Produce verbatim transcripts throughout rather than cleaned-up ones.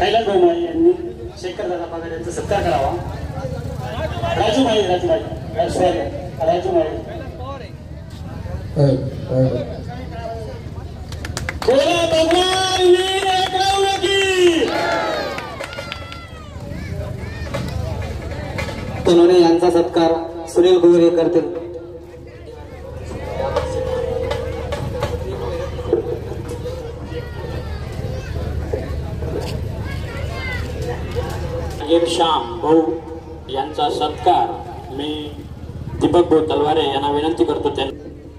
कैलास भाऊ माळी यांनी शेखर दादा पगार यांचा सत्कार करावा। राजू माळी राजू माळी राजू माळी बोला भगवान वीर एकलव्य की। तनुने यांचा सत्कार सुनील गोरे करतील। श्याम भाऊ यांचा सत्कार मी दीपक भाऊ तलवारे यांना विनंती करतो। त्यांनी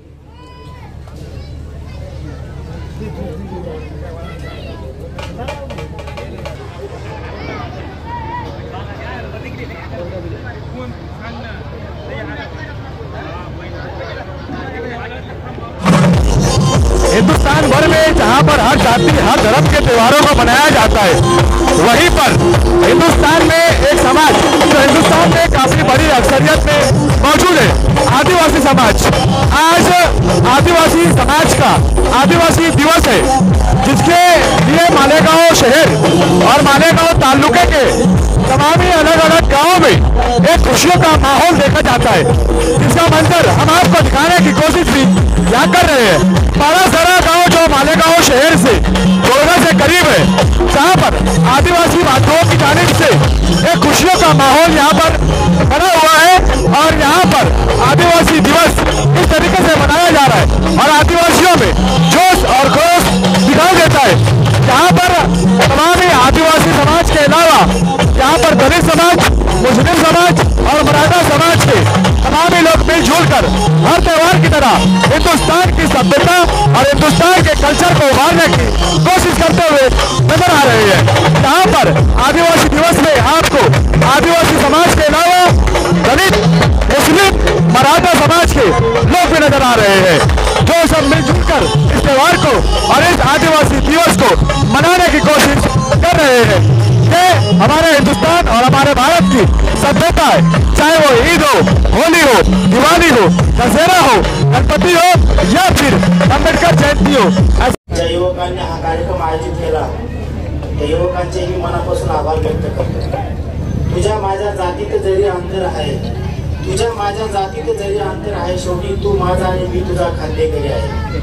हिंदुस्तान भर में जहां पर हर जाति हर धर्म के त्योहारों को मनाया जाता है, वहीं पर हिंदुस्तान में एक समाज जो हिंदुस्तान में काफी बड़ी अक्सरियत में मौजूद है, आदिवासी समाज। आज आदिवासी समाज का आदिवासी दिवस है, जिसके लिए मालेगांव शहर और मालेगांव तालुके के तमाम ही अलग अलग गाँवों में एक खुशियों का माहौल देखा जाता है, जिसका मंजर हम आपको दिखाने की कोशिश भी यहाँ कर रहे हैं। पारासरा गांव जो मालेगांव शहर से गोरगा से करीब है, जहाँ पर आदिवासी बांधवों की जानिब से एक खुशियों का माहौल यहाँ पर बना हुआ है और यहाँ पर आदिवासी दिवस इस तरीके से मनाया जा रहा है और आदिवासियों में जोश और खरोश दिखाई देता है। यहाँ पर तमाम ही आदिवासी समाज के अलावा यहाँ पर दलित समाज, मुस्लिम समाज और मराठा समाज के तमाम ही लोग मिलजुल कर हर त्योहार की तरह हिंदुस्तान की सभ्यता और हिंदुस्तान के कल्चर को उभारने की कोशिश करते हुए नजर आ रहे हैं। यहाँ पर आदिवासी दिवस में आपको आदिवासी समाज के अलावा दलित, मुस्लिम, मराठा समाज के लोग भी नजर आ रहे हैं, जो सब मिलजुल कर इस त्योहार को और इस आदिवासी दिवस को मनाने की कोशिश कर रहे हैं। ये हमारे हिंदुस्तान और हमारे भारत की सभ्यता है, चाहे वो ईद हो, होली हो, दिवाली हो, दशहरा हो, गणपति हो या फिर अंबेडकर जयंती हो। ज्या युवकांनी हा कार्यक्रम आयोजित केला त्या युवकांचे मी मनापासून आभार व्यक्त करतो। तुझ्या माझ्या जातीत जरी अंतर आहे, तुझ्या माझ्या जातीत जरी अंतर आहे, शेवटी तू माझा आणि मी तुझा खांदेकरी आहे।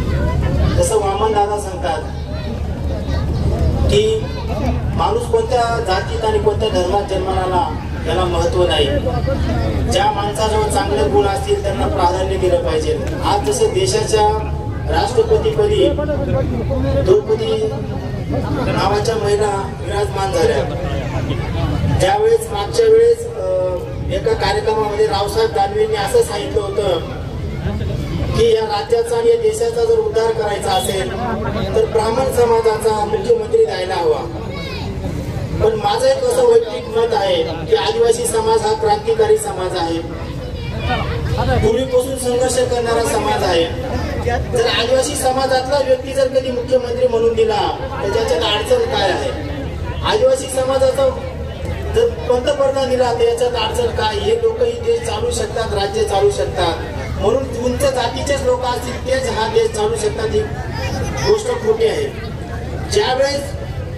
जसं वामन दादा सांगतात की माणूस कोणत्या जातीत आणि कोणत्या धर्मात जन्माला आला त्याला महत्व नाही, ज्या माणसाजवळ चांगले गुण असतील त्यांना प्राधान्य दिलं पाहिजे। आज जसं देशाच्या राष्ट्रपतीपदी द्रौपदी नावाच्या महिला विराजमान झाल्या, त्यावेळेस मागच्या वेळेस एका कार्यक्रमामध्ये रावसाहेब दानवेंनी असं सांगितलं होतं की या राज्याचा आणि या देशाचा जर उद्धार करायचा असेल तर ब्राह्मण समाजाचा मुख्यमंत्री द्यायला हवा। पण माझं एक असं वैयक्तिक मत आहे की आदिवासी समाज हा क्रांतिकारी समाज आहे, पूर्वीपासून संघर्ष करणारा समाज आहे। जर आदिवासी समाजातला व्यक्ती जर कधी मुख्यमंत्री म्हणून दिला तर त्याच्यात अडचण काय आहे? आदिवासी समाजाचा जर पंतप्रधान दिला तर याच्यात अडचण काय? हे लोकही देश चालू शकतात, राज्य चालू शकतात, म्हणून उंच जातीचेच लोक असतील तेच हा देश चालू शकतात, ही गोष्ट खोटी आहे। ज्यावेळेस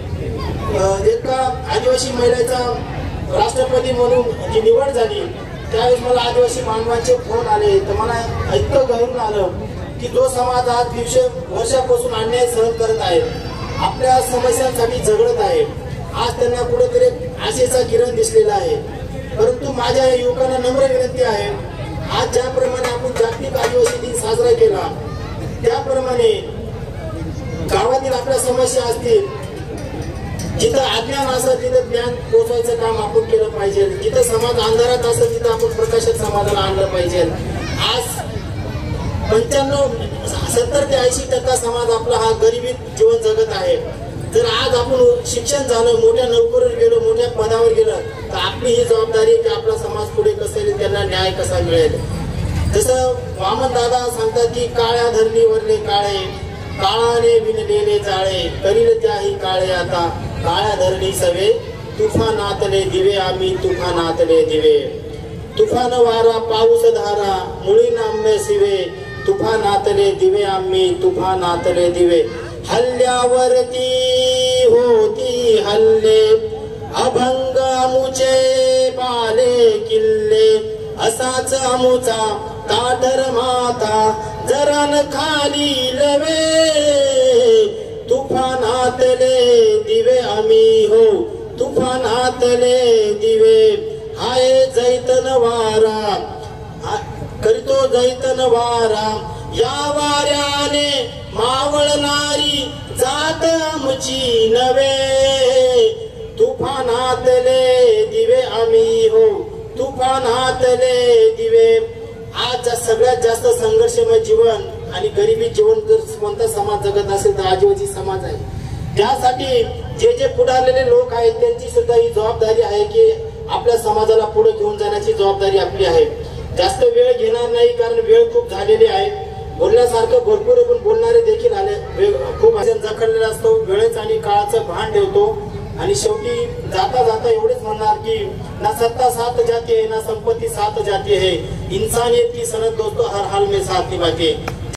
एका आदिवासी महिलेचा राष्ट्रपती म्हणून जी निवड झाली त्यावेळेस मला आदिवासी मानवाचे फोन आले, तर मला इतकं घडून आलं की जो समाज आज दीडशे वर्षापासून अन्याय सहन करत आहे, आपल्या समस्यांसाठी झगडत आहे, आज त्यांना कुठेतरी आशेचा किरण दिसलेला आहे। परंतु माझ्या युवकांना नम्र विनंती आहे, आज ज्याप्रमाणे आपण जागतिक आदिवासी दिन साजरा केला त्याप्रमाणे गावातील आपल्या समस्या असतील, जिथं अज्ञान असेल तिथं ज्ञान पोहोचवायचं काम आपण केलं पाहिजे, जिथं समाज अंधारात असेल तिथं आपण प्रकाशात समाजाला आणलं पाहिजे। आज पंच्याण्णव सत्तर ते ऐंशी टक्का समाज आपला हा गरिबीत जीवन जगत आहे। जर आज आपण शिक्षण झालं, मोठ्या नोकरीवर गेलो, मोठ्या पदावर गेलं तर आपली ही जबाबदारी की आपला समाज पुढे कसा येईल, त्यांना न्याय कसा मिळेल। जसं वामन दादा सांगतात की काळ्या धरणीवरले काळे, काळाने विणलेले जाळे, करील त्याही काळे आता काळ्या धरणी सवे, तुफानातले दिवे आम्ही तुफानातले दिवे, तुफान वारा पाऊस धारा मुळी नाम्य शिवे, तुफानातले दिवे आम्ही तुफानातले दिवे, हल्ल्यावरती होती हल्ले अभंग आमुचे बाले किल्ले असाच आमुचा ताठर माता जरान खाली लवे तुफानातले दिवे आम्ही हो तुफानातले दिवे हाय जैतन वारा करीतो जैतन वारा या वाऱ्याने मावळणारी जात आमची नवे तुफानातले दिवे आम्ही हो तुफानातले दिवे. आजचा सगळ्यात जास्त संघर्षमय जीवन आणि गरिबी जीवन जर कोणता समाज जगत असेल तर आदिवासी समाज आहे. त्यासाठी जे जे पुढारलेले लोक आहेत त्यांची सुद्धा ही जबाबदारी आहे की आपल्या समाजाला पुढे घेऊन जाण्याची जबाबदारी आपली आहे. जास्त वेळ घेणार नाही कारण वेळ खूप झालेली आहे. बोलण्यासारखं भरपूर पण बोलणारे देखील आले. वेळ खूप जखडलेला असतो. वेळेच आणि काळाचं भान ठेवतो आणि शेवटी जाता जाता एवढेच म्हणणार की ना सत्ता साथ जाती है ना संपत्ति साथ जाती है इंसानियत की सनद दोस्तों हर हाल में साथ निभाती है.